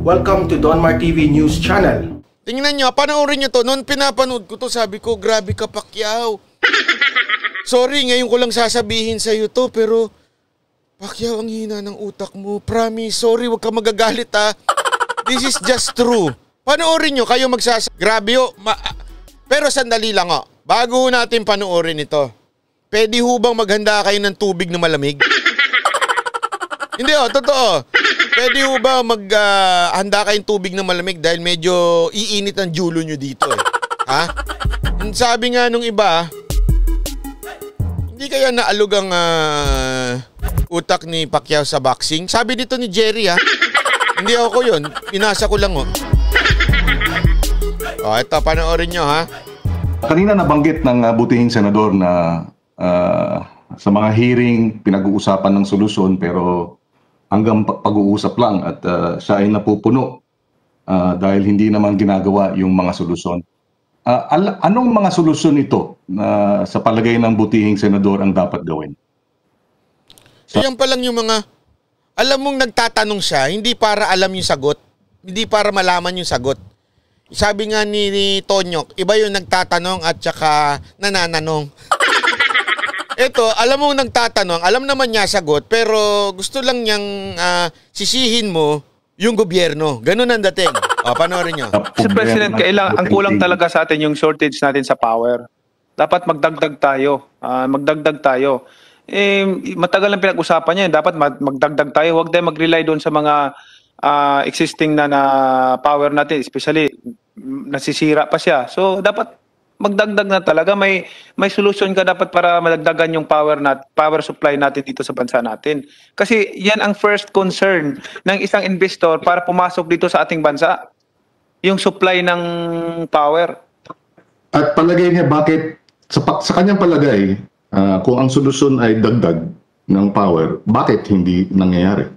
Welcome to Donmar TV News Channel. Tingnan nyo, panoorin nyo to. Noon pinapanood ko to, sabi ko, grabe ka, Pacquiao. Sorry, ngayon ko lang sasabihin sa'yo to, pero Pacquiao, ang hina ng utak mo. Promise, sorry, wag ka magagalit ha. This is just true. Panoorin nyo, kayo Grabe ho. Pero sandali lang ho. Bago natin panoorin ito, pwede ho bang maghanda kayo ng tubig na malamig? Hindi ho, totoo. Pwede ho ba maghanda kayong tubig na malamig dahil medyo iinit ang julo nyo dito eh. Ha? Sabi nga nung iba, hindi kaya naalog ang utak ni Pacquiao sa boxing? Sabi dito ni Jerry ha. Hindi ako yun. Pinasa ko lang oh. O, ito, panoorin nyo ha. Kanina nabanggit ng butihing senador na sa mga hearing pinag-uusapan ng solusyon pero hanggang pag-uusap lang at siya ay napupuno dahil hindi naman ginagawa yung mga solusyon. Anong mga solusyon ito na sa palagay ng butihing senador ang dapat gawin? So yan pa lang yung mga, alam mong nagtatanong siya, hindi para alam yung sagot, hindi para malaman yung sagot. Sabi nga ni Tonyok, iba yung nagtatanong at saka nanananong. Ito, alam mo nagtatanong, alam naman niya sagot, pero gusto lang niyang sisihin mo yung gobyerno. Ganun ang dating. O, panoorin niyo. Mr. President, ang kulang talaga sa atin yung shortage natin sa power. Dapat magdagdag tayo. Matagal lang pinag-usapan niya. Dapat magdagdag tayo. Huwag tayo mag-rely doon sa mga existing na power natin. Especially, nasisira pa siya. So, dapat magdagdag na talaga. May solution ka dapat para madagdagan yung power supply natin dito sa bansa natin. Kasi yan ang first concern ng isang investor para pumasok dito sa ating bansa. Yung supply ng power. At palagay niya bakit, sa kanyang palagay, kung ang solusyon ay dagdag ng power, bakit hindi nangyayari?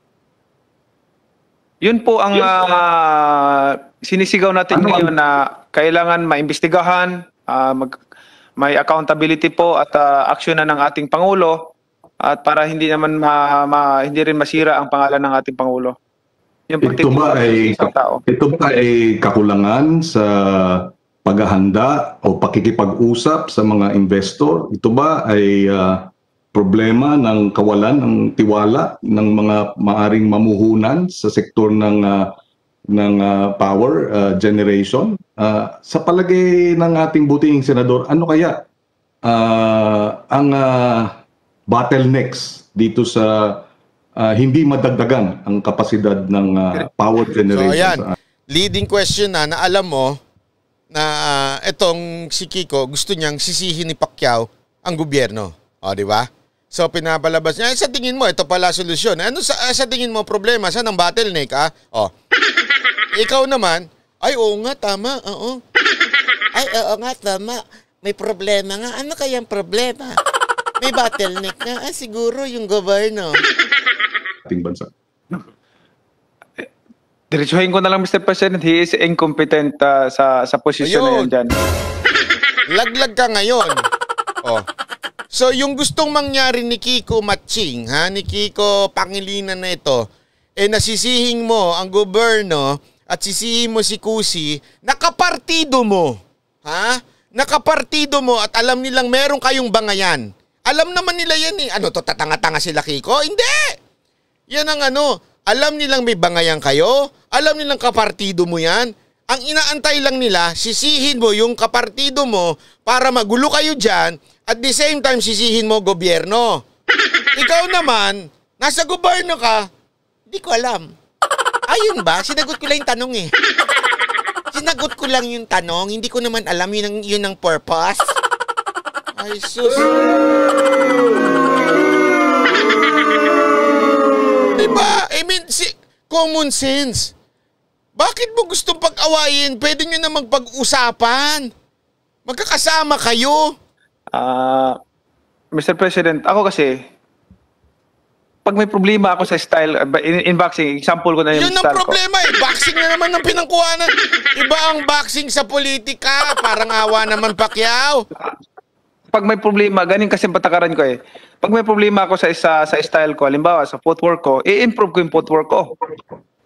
Yun po ang sinisigaw natin ngayon na kailangan maimbestigahan, may accountability po at aksyonan ng ating Pangulo at para hindi naman hindi rin masira ang pangalan ng ating Pangulo. Yung ito ba ay kakulangan sa paghahanda o pakikipag-usap sa mga investor? Ito ba ay problema ng kawalan ng tiwala ng mga maaring mamuhunan sa sektor ng power generation? Sa palagay ng ating butihing senador, ano kaya ang bottlenecks dito sa hindi madagdagan ang kapasidad ng power generation? So ayan, leading question na alam mo na itong si Kiko gusto niyang sisihin ni Pacquiao ang gobyerno. O, di ba? So, pinapalabas niya. Sa tingin mo, ito pala solusyon. Ano sa tingin mo problema? Saan ang bottleneck, ha? O. Ikaw naman, ay, oo nga, tama. Oo. Ay, oo nga, tama. May problema nga. Ano kayang problema? May bottleneck nga. Siguro yung gobyerno. Ating bansa. Diretsuhin ko na lang, Mr. President. He is incompetent sa posisyon na yan dyan. Laglag ka ngayon. O. So, yung gustong mangyari ni Kiko Matching, ni Kiko Pangilinan na ito, nasisihing mo ang gobyerno at sisihin mo si Kusi, nakapartido mo. Nakapartido mo at alam nilang meron kayong bangayan. Alam naman nila yan eh. Ano to, tatanga-tanga sila Kiko? Hindi! Yan ang alam nilang may bangayan kayo, alam nilang kapartido mo yan. Ang inaantay lang nila, sisihin mo yung kapartido mo para magulo kayo dyan at the same time sisihin mo gobyerno. Ikaw naman, nasa gobyerno ka, di ko alam. Ayun ba? Sinagot ko lang yung tanong eh. Sinagot ko lang yung tanong, hindi ko naman alam yun ang purpose. Ay sus. Diba? I mean, common sense. Bakit mo gustong pag-awayin? Pwede nyo na magpag-usapan. Magkakasama kayo. Mr. President, ako kasi, pag may problema ako sa style, in boxing, example ko na yung style ko. Yun ang problema eh. Boxing na naman ng pinangkuhanan. Iba ang boxing sa politika. Parang awa naman Pacquiao. Pag may problema, ganing kasi patakaran ko eh. Pag may problema ako sa style ko, halimbawa sa footwork ko, i-improve ko yung footwork ko.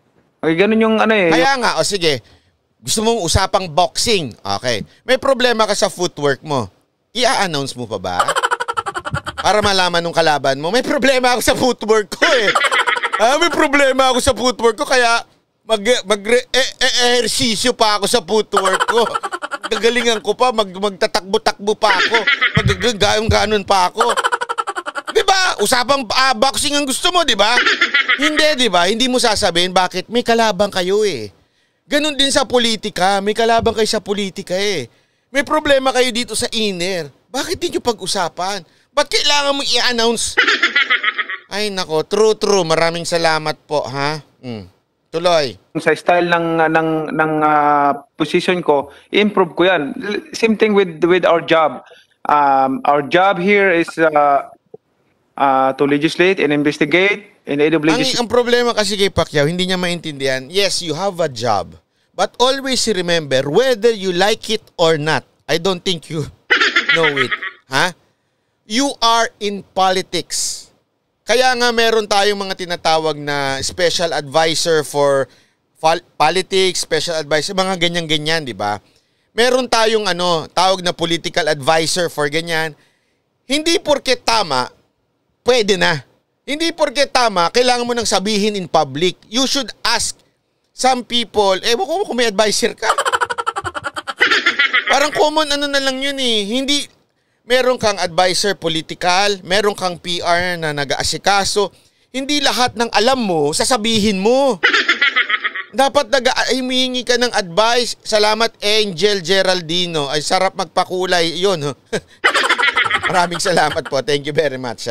Okay, ganun yung ano eh. Kaya nga, o sige, gusto mong usapang boxing. Okay. May problema ka sa footwork mo. I-announce mo pa ba? Para malaman ng kalaban mo, may problema ako sa footwork ko eh. May problema ako sa footwork ko, kaya mag-ehersisyo pa ako sa footwork ko. Gagalingan ko pa, magtatakbo-takbo pa ako. Ganon pa ako. Di ba? Usapang boxing ang gusto mo, di ba? Hindi, di ba? Hindi mo sasabihin bakit may kalabang kayo eh. Ganon din sa politika. May kalabang kayo sa politika eh. May problema kayo dito sa inner. Bakit di nyo pag-usapan? Ba't kailangan mo i-announce? Ay nako, true. Maraming salamat po, ha? Tuloy. Sa style ng position ko, i-improve ko yan. Same thing with our job. Our job here is to legislate and investigate and aid of legislation. Ang problema kasi kay Pacquiao, hindi niya maintindihan. Yes, you have a job. But always remember, whether you like it or not, I don't think you know it. Ha? You are in politics. Kaya nga meron tayong mga tinatawag na special advisor for politics, special advisor, mga ganyan-ganyan, di ba? Meron tayong tawag na political advisor for ganyan. Hindi porket tama, pwede na. Hindi porket tama, kailangan mo nang sabihin in public. You should ask some people, ewan ko kung may advisor ka. Parang common na lang yun eh. Hindi, meron kang advisor political, meron kang PR na nag-aasikaso. Hindi lahat ng alam mo, sasabihin mo. Dapat humihingi ka ng advice. Salamat, Angel Geraldino. Ay, sarap magpakulay. Yun. Maraming salamat po. Thank you very much.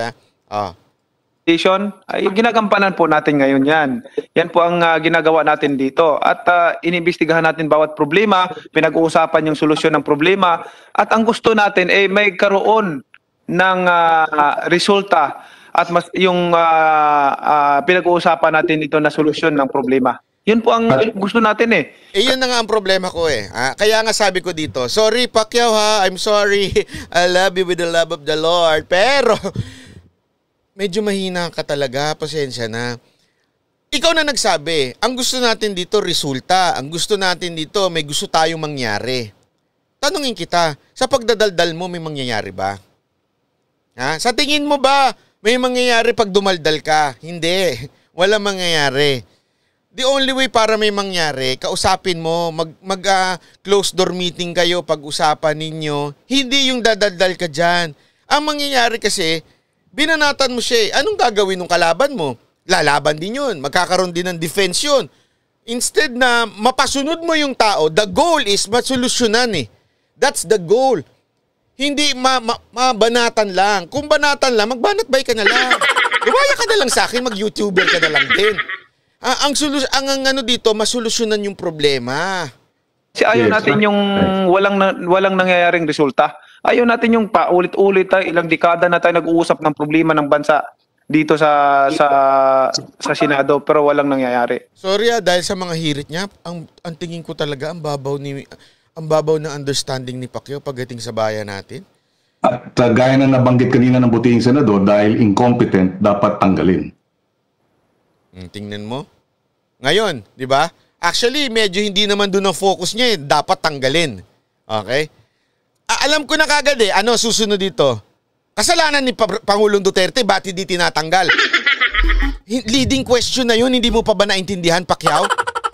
Ay ginagampanan po natin ngayon yan. Yan po ang ginagawa natin dito. At inimbestigahan natin bawat problema, pinag-uusapan yung solusyon ng problema. At ang gusto natin ay may karoon ng resulta at yung pinag-uusapan natin ito na solusyon ng problema. Yun po ang gusto natin eh. Yun na nga ang problema ko eh. Kaya nga sabi ko dito, sorry Pacquiao ha, I'm sorry. I love you with the love of the Lord. Pero medyo mahina ka talaga, pasensya na. Ikaw na nagsabi, ang gusto natin dito resulta. Ang gusto natin dito, may gusto tayong mangyari. Tanungin kita, sa pagdadaldal mo may mangyayari ba? Sa tingin mo ba may mangyayari pag dumaldal ka? Hindi, wala mangyayari. The only way para may mangyari, kausapin mo, close door meeting kayo, pag-usapan ninyo. Hindi yung dadaldal ka dyan. Ang mangyayari kasi, binanatan mo siya. Anong gagawin ng kalaban mo? Lalaban din yun. Magkakaroon din ng defense yun. Instead na mapasunod mo yung tao, the goal is masolusyonan eh. That's the goal. Hindi mabanatan lang. Kung banatan lang, magbanatbay ka na lang. Lumaya ka na lang sa akin, mag-YouTuber ka na lang din. Ang dito, masolusyonan yung problema. Kasi ayaw natin yung walang nangyayaring resulta. Ayaw natin yung paulit-ulit ilang dekada na tayo nag-uusap ng problema ng bansa dito sa Senado pero walang nangyayari. Sorry dahil sa mga hirit niya, ang tingin ko talaga ang babaw na understanding ni Pacquiao pagdating sa bayan natin. At gaya na nabanggit kanina ng butihing senador, dahil incompetent, dapat tanggalin. Tingnan mo. Ngayon, di ba? Actually, medyo hindi naman doon ang focus niya eh. Dapat tanggalin. Okay? Alam ko na kagad eh. Ano susunod dito? Kasalanan ni Pangulong Duterte, ba't hindi tinatanggal? Leading question na yun, hindi mo pa ba naintindihan, Pacquiao?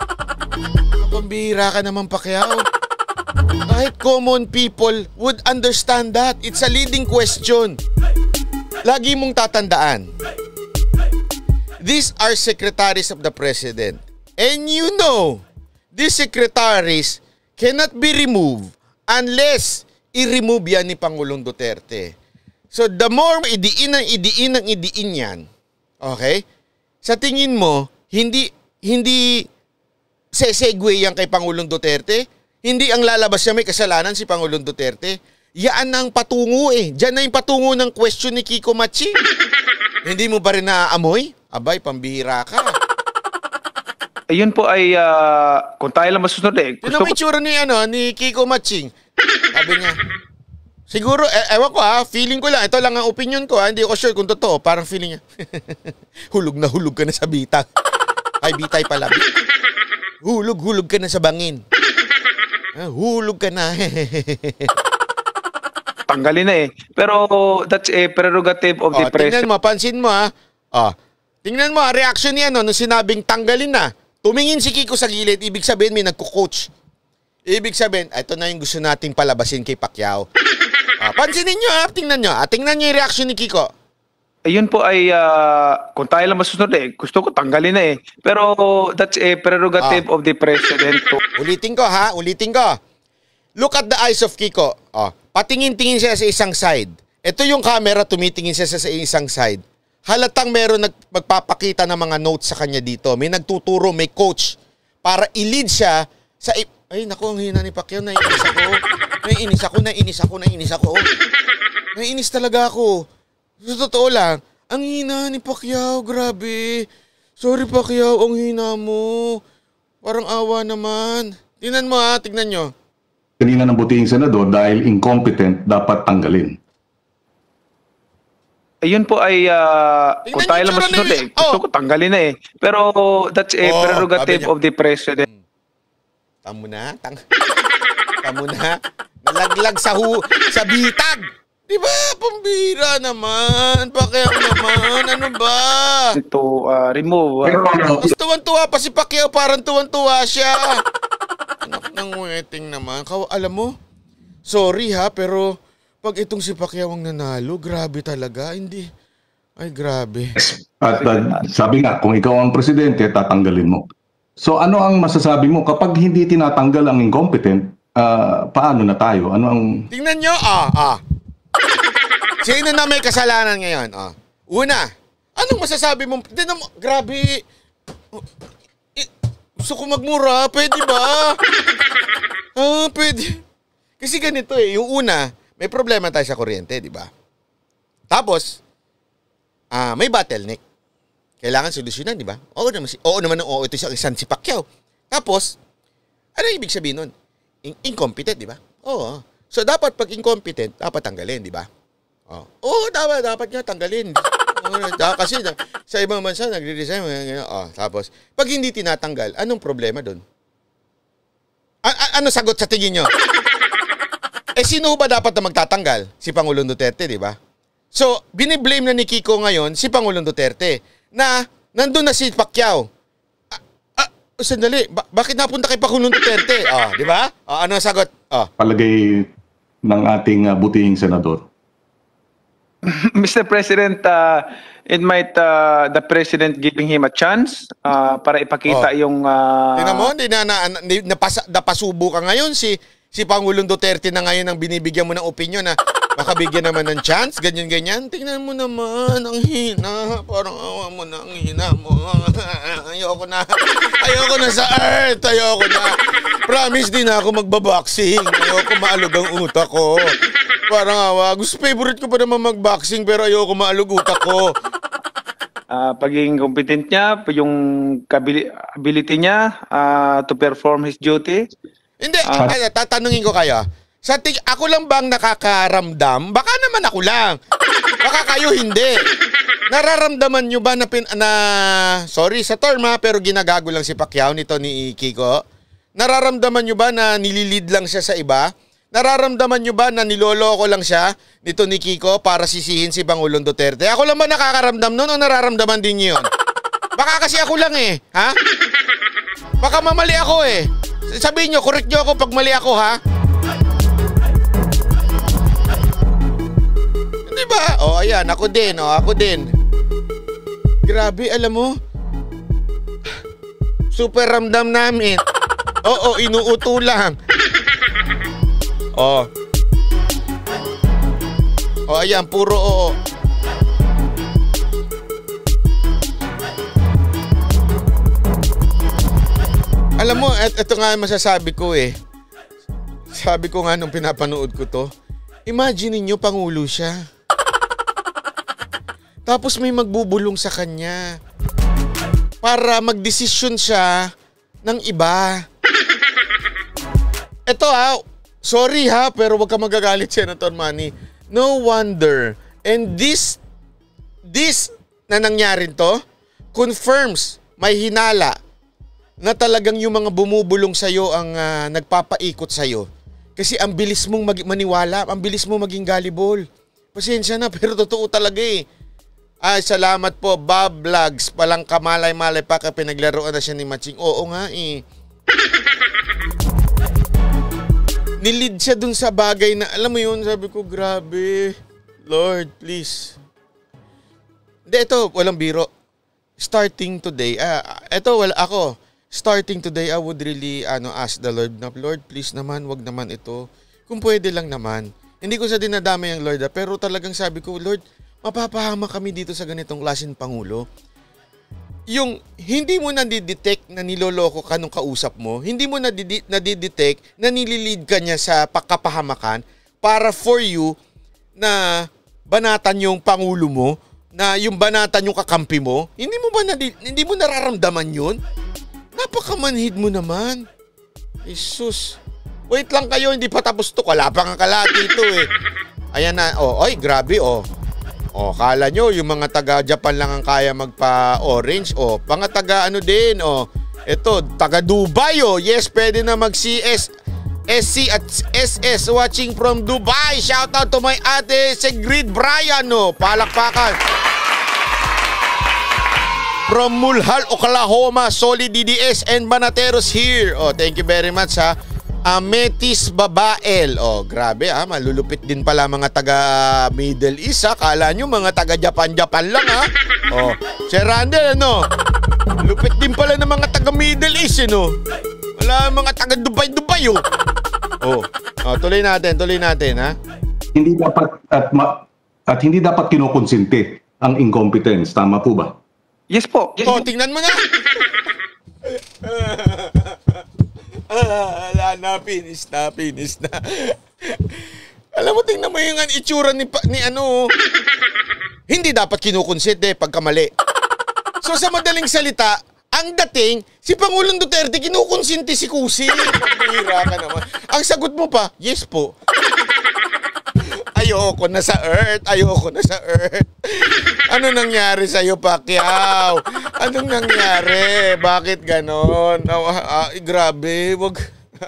Pambihira ka naman, Pacquiao. Kahit common people would understand that. It's a leading question. Lagi mong tatandaan. These are secretaries of the president. And you know, these secretaries cannot be removed unless i-remove yan ni Pangulong Duterte. So the more idiin yan, okay? Sa tingin mo, hindi sesegue yan kay Pangulong Duterte? Hindi ang lalabas niya may kasalanan si Pangulong Duterte? Yan ang patungo eh. Diyan na yung patungo ng question ni Kiko Matching. Hindi mo ba rin naaamoy? Abay, pambihira ka. Ayun po ay kung tayo lang masusunod eh. Yun ang itsura ni Kiko Matching. Sabi niya, siguro, ewan ko feeling ko lang, ito lang ang opinion ko hindi ko sure kung totoo, parang feeling niya, hulog na hulog ka na sa bitang. Ay, bitay pala. Hulog ka na sa bangin. Hulog ka na. Tanggalin na eh. Pero that's a prerogative of the president. Tingnan mo, pansin mo ha. Tingnan mo, reaction niya nung sinabing tanggalin na. Tumingin si Kiko sa gilid, ibig sabihin may nagko-coach. Ibig sabihin, ito na yung gusto nating palabasin kay Pacquiao. Pansinin nyo ha, tingnan nyo. Tingnan nyo yung reaction ni Kiko. Ayun po ay, kung tayo lang masusunod gusto ko tanggalin na eh. Pero that's a prerogative of the president. Ulitin ko. Look at the eyes of Kiko. Patingin-tingin siya sa isang side. Ito yung camera, tumitingin siya sa isang side. Halatang meron magpapakita ng mga notes sa kanya dito. May nagtuturo, may coach. Para i-lead siya sa... Ay, naku, ang hina ni Pacquiao. Naiinis ako. Naiinis talaga ako. Sa totoo lang, ang hina ni Pacquiao, grabe. Sorry Pacquiao, ang hina mo. Parang awa naman. Tingnan mo ha, tignan nyo. Kanina ng butihing senador, dahil incompetent, dapat tanggalin. Ayun po ay, kung tayo lang masusunod gusto ko tanggalin na eh. Pero that's a prerogative of the president. Tamo na. Nalaglag sa bitag. Diba? Pambira naman. Pacquiao naman. Ano ba? Ito, remove. Mas tuwan-tuwa pa si Pacquiao. Parang tuwan-tuwa siya. Anak ng wedding naman. Alam mo, sorry ha, pero pag itong si Pacquiao ang nanalo, grabe talaga. Hindi. Ay, grabe. At sabi nga, kung ikaw ang presidente, tatanggalin mo. So ano ang masasabi mo? Kapag hindi tinatanggal ang incompetent, paano na tayo? Ano ang... Tingnan nyo, Sino na may kasalanan ngayon? Una, anong masasabi mo? Grabe. Gusto ko magmura, pwede ba? Pwede. Kasi ganito yung una, may problema tayo sa kuryente, di ba? Tapos, may bottleneck. Kailangan solusyonan, di ba? Oo naman, ito si Pacquiao. Tapos, ano ibig sabihin nun? Incompetent, di ba? Oo. So, dapat pag incompetent, dapat tanggalin, di ba? Oo, dapat nga tanggalin. Kasi sa ibang bansa, nagre-resign. Tapos, pag hindi tinatanggal, anong problema dun? Ano sagot sa tingin nyo? Sino ba dapat na magtatanggal? Si Pangulong Duterte, di ba? So, biniblame na ni Kiko ngayon si Pangulong Duterte na nandun na si Pacquiao. Sandali, bakit napunta kay Pangulong Duterte? Di ba? Ano ang sagot? Palagay ng ating butihing senador. Mr. President, it might the President giving him a chance para ipakita yung... Tingnan mo, napasubo ka ngayon si Pangulong Duterte na ngayon ang binibigyan mo ng opinion na baka bigyan naman ng chance, ganyan-ganyan. Tingnan mo naman, ang hina. Parang awa mo na, ang hina mo. Ayoko na sa earth. Ayoko na. Promise din ako magbaboxing. Ayoko maalog ang utak ko. Parang awa. Favorite ko pa naman magboxing pero ayoko maalog utak ko. Pagiging competent niya, yung ability niya to perform his duty. Hindi, tatanungin ko kayo. Ako lang bang nakakaramdam? Baka naman ako lang. Baka kayo hindi. Nararamdaman nyo ba sorry sa term pero ginagago lang si Pacquiao nito ni Kiko? Nararamdaman nyo ba na nililid lang siya sa iba? Nararamdaman nyo ba na niloloko lang siya nito ni Kiko para sisihin si Pangulong Duterte? Ako lang ba nakakaramdam nun o nararamdaman din nyo yun? Baka kasi ako lang ha? Baka mamali ako Sabihin nyo, correct nyo ako pag mali ako, ha? Diba? Ayan, ako din. Grabe, alam mo? Super ramdam namin. Inuuto lang. Ayan, puro oo. Alam mo, ito nga masasabi ko Sabi ko nga nung pinapanood ko to, imagine niyo Pangulo siya. Tapos may magbubulong sa kanya para magdesisyon siya ng iba. Ito sorry pero wag ka magagalit, Senator Manny. No wonder. And this na nangyari to confirms may hinala na talagang yung mga bumubulong sa'yo ang nagpapaikot sa'yo. Kasi ang bilis mong maniwala, ang bilis mong maging gullible. Pasensya na, pero totoo talaga eh. Ay, salamat po, Bob Vlogs. Palang kamalay-malay pa ka pinaglaruan na siya ni Matching. Oo nga eh. Nilid siya dun sa bagay na, alam mo yun, sabi ko, grabe. Lord, please. Hindi, ito, walang biro. Starting today, starting today, I would really ask the Lord na, Lord, please naman, wag naman ito. Kung pwede lang naman. Hindi ko sa dinadamay ang Lord, pero talagang sabi ko, Lord, mapapahama kami dito sa ganitong klaseng Pangulo. Yung hindi mo nadidetect na niloloko ka nung kausap mo, hindi mo nadidetect na nililid ka niya sa kapahamakan para for you na banatan yung Pangulo mo, na yung banatan yung kakampi mo, hindi mo nararamdaman yun? Napakamanhid mo naman. Jesus. Wait lang kayo, hindi pa tapos to. Wala pa nga kalahati ito eh. Ayan na, oy, grabe kala nyo, yung mga taga-Japan lang ang kaya magpa-orange. Mga taga din, Ito, taga-Dubai, Yes, pwede na mag-CS. SC at SS watching from Dubai. Shout out to my ate Sigrid Brian, palakpakan. From Mulhal, Oklahoma, Solid DDS and Banateros here. Thank you very much ha. Ametis Babael. Grabe malulupit din pala mga taga Middle East ha. Kala nyo mga taga Japan lang ha. Sir Randall lupit din pala ng mga taga Middle East Wala mga taga Dubai tuloy natin ha. Hindi dapat at hindi dapat kinokonsente ang incompetence, tama po ba? Yes po. Tingnan mo na. Wala na, finish na. Alam mo, tingnan mo yung itsura ni hindi dapat kinukonsente pagka mali. So sa madaling salita, ang dating, si Pangulong Duterte kinukonsinti si Kusi. Pagkira ka naman. Ang sagot mo pa, yes po. Ayoko na sa Earth. Ano nangyari sa'yo, Pacquiao? Anong nangyari? Bakit ganon? Grabe, wag.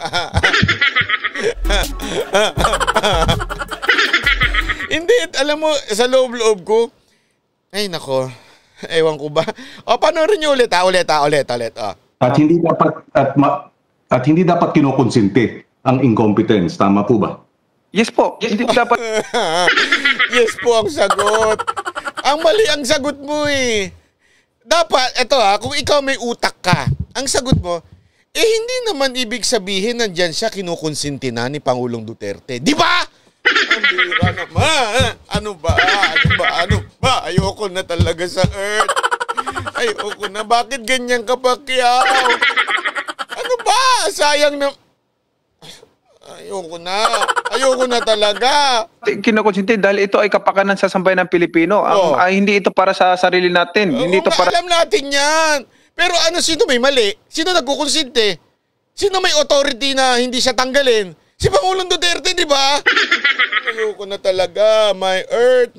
Hindi, alam mo, sa loob-loob ko, ay nako, ewan ko ba? Panoorin niyo ulit. At hindi dapat kinokonsente ang incompetence, tama po ba? Yes po. Hindi dapat. Yes po ang sagot. Ang mali ang sagot mo eh. Dapat, kung ikaw may utak ka, ang sagot mo, hindi naman ibig sabihin nandyan siya kinukonsinti na ni Pangulong Duterte. Di ba? Ang bira naman. Ano ba? Ayoko na talaga sa Earth. Ayoko na. Bakit ganyan ka, Pacquiao? Ano ba? Sayang na. Ayoko na talaga. Kinukonsente dahil ito ay kapakanan sa sambayan ng Pilipino. Hindi ito para sa sarili natin. Hindi ito para. Alam natin yan. Pero sino may mali? Sino nagkukonsente? Sino may authority na hindi siya tanggalin? Si Pangulong Duterte, di ba? Ayoko na talaga. My Earth.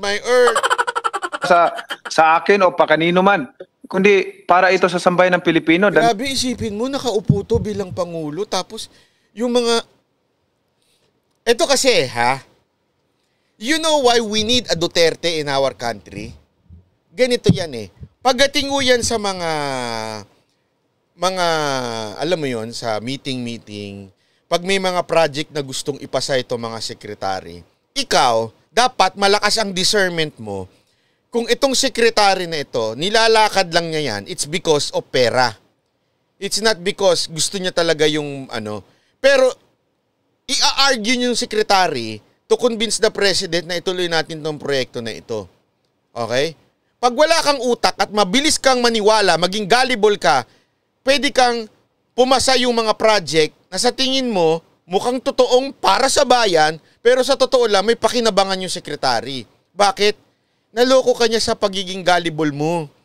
Sa akin o pa kanino man. Kundi para ito sa sambayan ng Pilipino. Grabe, isipin mo, nakaupo to bilang Pangulo. Tapos, yung mga. Ito kasi, you know why we need a Duterte in our country? Ganito yan eh. Pagdating yan sa mga, alam mo yon, sa meeting, pag may mga project na gustong ipasa ito mga sekretary, ikaw, dapat malakas ang discernment mo. Kung itong sekretary na ito, nilalakad lang niya yan, it's because of pera. It's not because gusto niya talaga yung Pero, i-argue yung secretary to convince the president na ituloy natin tong proyekto na ito. Okay? Pag wala kang utak at mabilis kang maniwala, maging gullible ka, pwede kang pumasa yung mga project na sa tingin mo mukhang totoong para sa bayan, pero sa totoo lang may pakinabangan yung secretary. Bakit? Naloko ka niya sa pagiging gullible mo.